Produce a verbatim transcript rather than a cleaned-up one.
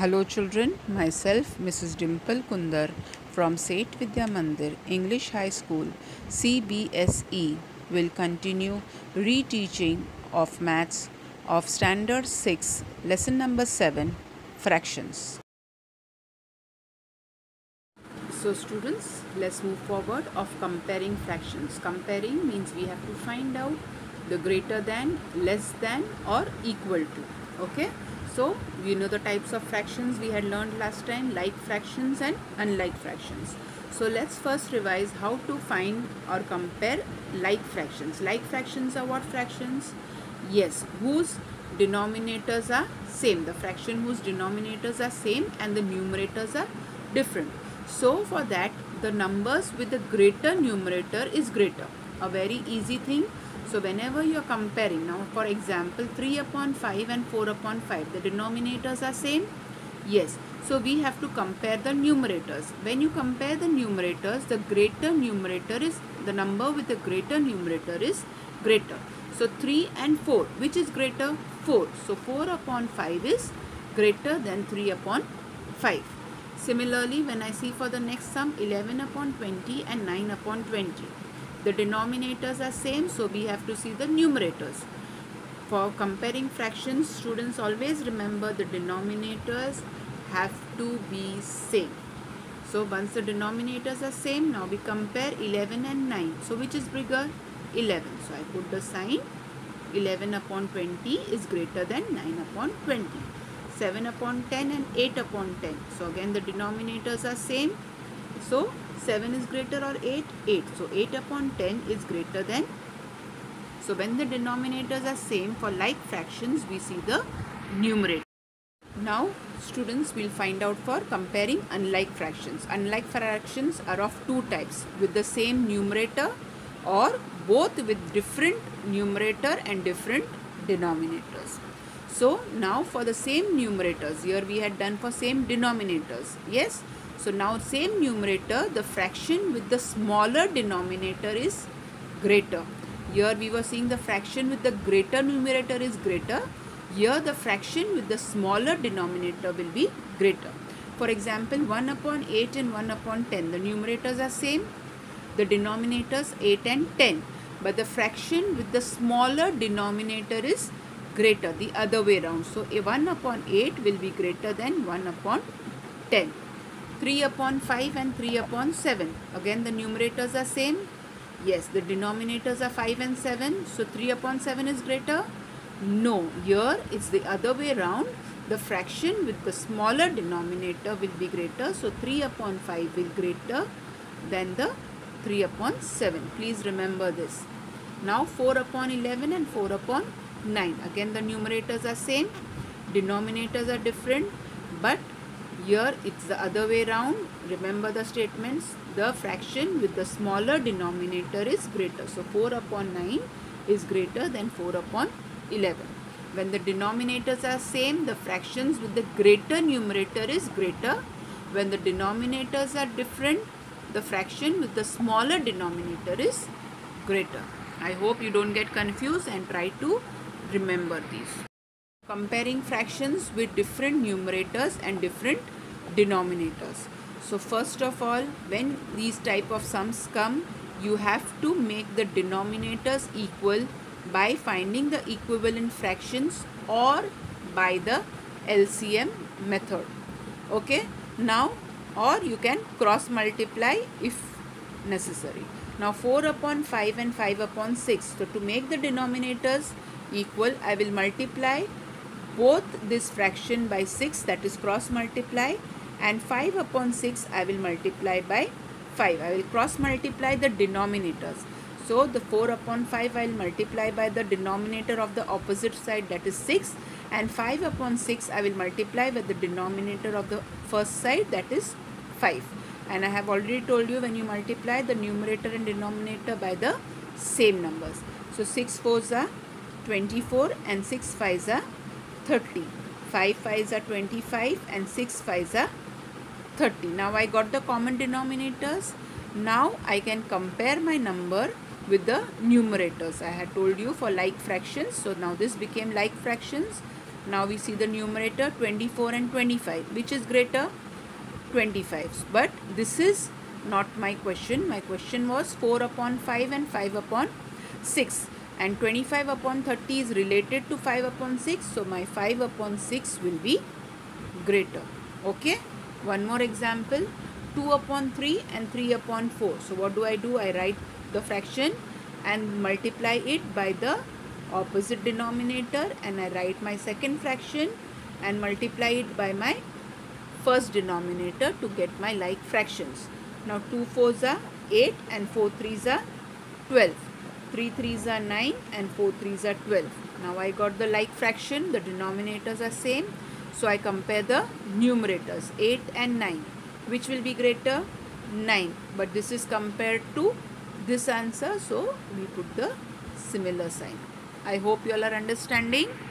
Hello children, myself Missus Dimple Kundar from Seth Vidya Mandir English High School C B S E will continue reteaching of maths of standard six lesson number seven fractions. So students, let's move forward of comparing fractions. Comparing means we have to find out the greater than, less than or equal to. Okay. So you know the types of fractions we had learned last time, like fractions and unlike fractions. So let's first revise how to find or compare like fractions. Like fractions are what fractions? Yes, whose denominators are same. The fraction whose denominators are same and the numerators are different. So for that, the numbers with the greater numerator is greater. A very easy thing. So whenever you are comparing, now for example three upon five and four upon five, the denominators are same? Yes. So we have to compare the numerators. When you compare the numerators, the greater numerator is, the number with the greater numerator is greater. So three and four, which is greater? four. So four upon five is greater than three upon five. Similarly, when I see for the next sum, eleven upon twenty and nine upon twenty. The denominators are same, so we have to see the numerators. For comparing fractions, students always remember the denominators have to be same. So once the denominators are same, now we compare eleven and nine. So which is bigger? eleven. So I put the sign eleven upon twenty is greater than nine upon twenty. seven upon ten and eight upon ten. So again the denominators are same. So seven is greater or eight? eight. So eight upon ten is greater than. So when the denominators are same for like fractions, we see the numerator. Now students will find out for comparing unlike fractions. Unlike fractions are of two types, with the same numerator or both with different numerator and different denominators. So now for the same numerators, here we had done for same denominators. Yes. So now same numerator, the fraction with the smaller denominator is greater. Here we were seeing the fraction with the greater numerator is greater. Here the fraction with the smaller denominator will be greater. For example, one upon eight and one upon ten. The numerators are same. The denominators eight and ten. But the fraction with the smaller denominator is greater, the other way around. So a one upon eight will be greater than one upon ten. three upon five and three upon seven. Again the numerators are same. Yes, the denominators are five and seven. So three upon seven is greater? No, here it's the other way around. The fraction with the smaller denominator will be greater. So three upon five will be greater than the three upon seven. Please remember this. Now four upon eleven and four upon nine. Again the numerators are same. Denominators are different. But here it's the other way round. Remember the statements. The fraction with the smaller denominator is greater. So four upon nine is greater than four upon eleven. When the denominators are same, the fractions with the greater numerator is greater. When the denominators are different, the fraction with the smaller denominator is greater. I hope you don't get confused and try to remember these. Comparing fractions with different numerators and different denominators. So first of all, when these type of sums come, you have to make the denominators equal by finding the equivalent fractions or by the L C M method. Okay. Now, or you can cross multiply if necessary. Now four upon five and five upon six. So to make the denominators equal, I will multiply both this fraction by six, that is cross multiply, and five upon six I will multiply by five. I will cross multiply the denominators. So the four upon five I will multiply by the denominator of the opposite side, that is six, and five upon six I will multiply with the denominator of the first side, that is five. And I have already told you, when you multiply the numerator and denominator by the same numbers. So six fours are twenty-four and six fives are thirty. five fives are twenty-five and six fives are thirty. Now I got the common denominators. Now I can compare my number with the numerators. I had told you for like fractions. So now this became like fractions. Now we see the numerator twenty-four and twenty-five. Which is greater? twenty-five. But this is not my question. My question was four upon five and five upon six. And twenty-five upon thirty is related to five upon six. So my five upon six will be greater. Okay. One more example. two upon three and three upon four. So what do I do? I write the fraction and multiply it by the opposite denominator, and I write my second fraction and multiply it by my first denominator to get my like fractions. Now two fours are eight and four threes are twelve. three threes are nine and four threes are twelve. Now I got the like fraction, the denominators are same. So I compare the numerators, eight and nine. Which will be greater? nine. But this is compared to this answer, so we put the similar sign. I hope you all are understanding.